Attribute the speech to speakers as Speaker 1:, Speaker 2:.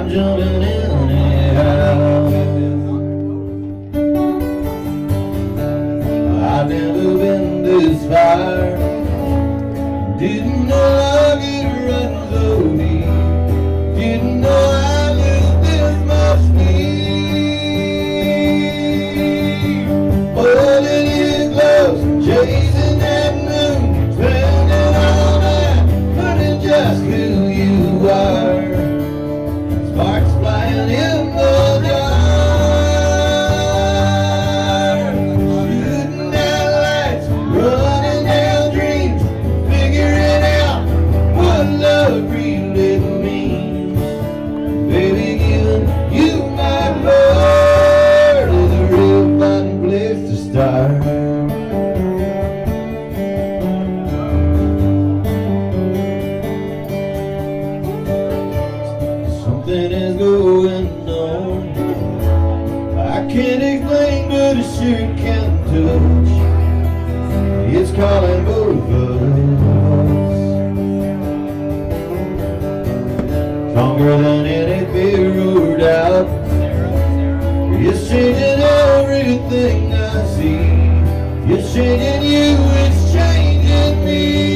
Speaker 1: I'm jumping in anyhow. I've never been this far. Didn't know I could run so deep. Didn't know I was this much need. Holding his gloves, chasing that moon, spending all night learning just who you are. Sparks flying in the dark, shooting down lights, running down dreams, figuring out what love really means. Baby, giving you my heart is a real fun place to start. Something is going on, I can't explain, but it sure can touch. It's calling both of us, stronger than any fear or doubt. It's changing everything I see. It's changing you, it's changing me.